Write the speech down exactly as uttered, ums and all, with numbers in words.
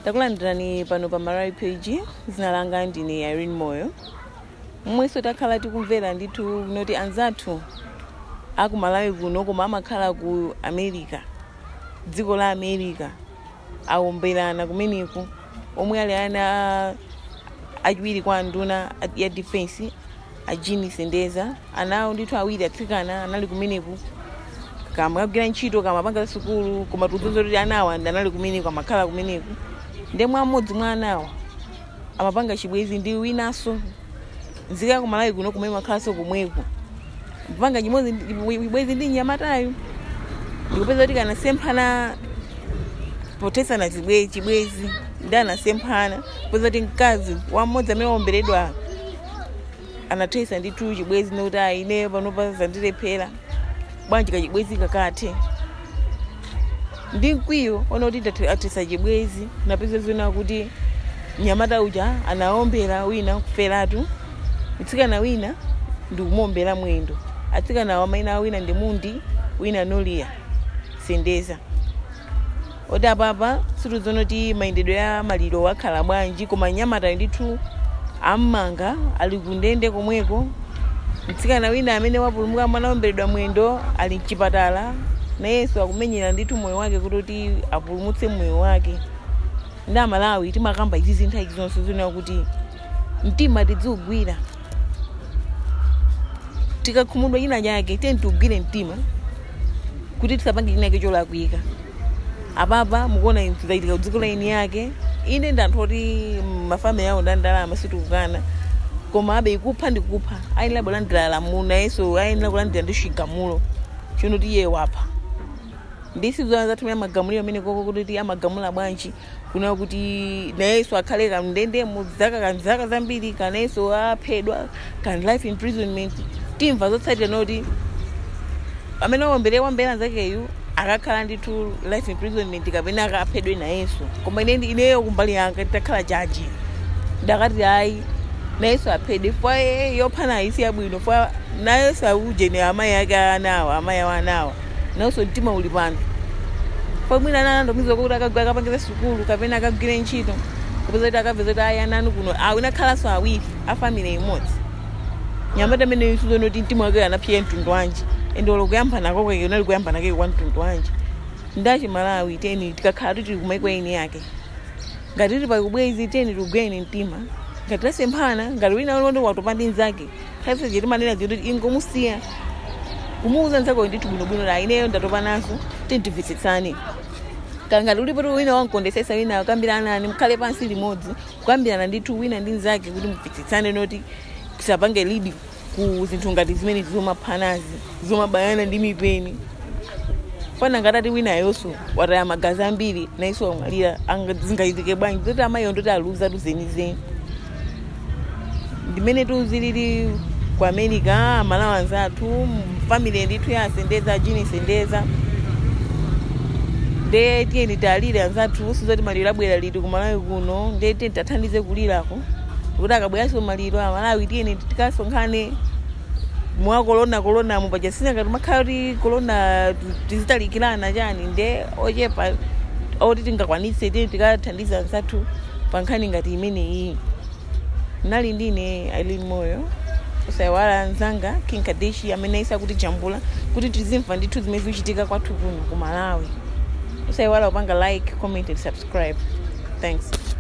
Takulandirani pano pa Malawi page. Zina langa ndine Irene Moyo. Mweso takhala tikumvera ndithu noti anzathu aku Malawi kuno koma amakhala ku America. Dziko la America. Awombelana kumeneko. Omwe ali ana achiwiri kwa nduna ya defense a Nduna Sendeza. Anawo ndithu awiri atsikana anali kumeneko. Kama kabgira ntchito kama panga sukulu koma tuzozo kuti anawa anali kumeneko amakhala kumeneko. Ndemwe amodzi mwa anawa amapanga chibwezi ndi winaso nzika ku Malawi kuno kumwe makhaso kumweko mpanga chimodzi chibwezi ndi nyamatayo ndikupeza kuti kana semphana potesa na chibwezi chibwezi ndana semphana kupeza kuti mkazi wa mmodzi amene waomberedwa anathesa ndithu chibwezi noti aine panopa zandilephera bwanji ka chibwezi kakathe ndi mkwiyo ona kuti atesa chibwezi napeza zina kuti nyamata uja anaombera wina kuferatu mtsikana wina ndi kumombera mwendo atsikana wa maina wina ndi Mundi wina Noria Sendeza oda baba situzono kuti maindedwe ya maliro wakhala bwanji koma nyamata ndithu amanga ali kundende komweko mtsikana wina amene wapulumuka mwana omberedwa mwendo ali mchipatala na Yesu akumenyera ndithu moyo wake kuti apulumutse moyo wake. Nda Malawi timakamba izi zinthu izi zonse zina kuti mtima tidzigwira. Tikakhumudwa ina yake teni tugwire mtima kuti tisapange china chola kuika. Ababa mukuona inzaitika dziko la ini yake ine ndanthoti mafamily yawo ndandalama situkana koma abe ikupha ndikupha ayina bolandira muna Yesu ayina kulandira ndishigamulo chono tiye wapha. Ndisi zoanza tumya magamuliro amene koko kuti amagamula bwanji kuna kuti na Yesu akhale kamndende muzaka kanzaka zambiri kana Yesu waphedwa kan life imprisonment timva zotsatira noti amene waombere wambera zakeyu akakhala ndithu life imprisonment kapena akaphedwe na Yesu koma ine ineyo kumbali yanga titakhala jaji ndakati hayi na Yesu aphedwe fwa yophana isi yabwino fwa na Yesu auje ne amayi ake anawa amayi anawa naso mtima uli pano kwa mwina nana ndo mizo kuti akagwa akapangire sukulu kapena akagwire ntchito kupeza kuti akapeza kuti aya nanu kuno awina khalaso awiri a family imodzi nyamata amene isuzo noti mtima wake anaphiya mtundu wanji endolo kuyambana kwake unali kuyambana kwake kwa mtundu wanji ndachi Malawi teni tikakhala tili kumaiko eni yake ngati tili pakubwezi teni tugwene mtima ngati lasemphana ngati wina ndo watopandi nzake khaisa jeti manena zoti ingomusiya kumuuza nzako ndithu bwinobwino la ineyo ndatopa naso tintivitsitsani kanga ulipo wina wankondesesa wina akambirana ni mkhale pansi limodzi kukambirana ndithu wina ndi nzake kuti mvitsitsane noti kusapange lidi ku zinthu ngati zimene zizomaphanazi zizomabayana ndi mipeni fana ngatati wina yonso wataya magazi ambiri na iso wamwalira zingayitike bwanji zoti amayi ndoti aluza tuzenizeni ndimene tuzilili kwa America Malawi anzathu family ndithu ya Sendeza Nduna Sendeza nde tiye talire anzathu sizoti maliro abwera liti ku Malawi kuno nde tiye tathandize kulirako kuti akabweranso maliro a Malawi tiye tikasonkhane mwa corona corona mupaja sina ngati makhala kuti corona tizitalikirana chani nde ochepa oti tingakwanitse tiye tikathandiza anzathu pa nkhani ngati imene iyi nali ndine Irene Moyo usaiwala nzanga King Kadeshi amene isa kuti jambula kuti tizimva ndithu zimene zichitika kwathu kuno ku Malawi usaiwala upanga like comment and subscribe. Thanks.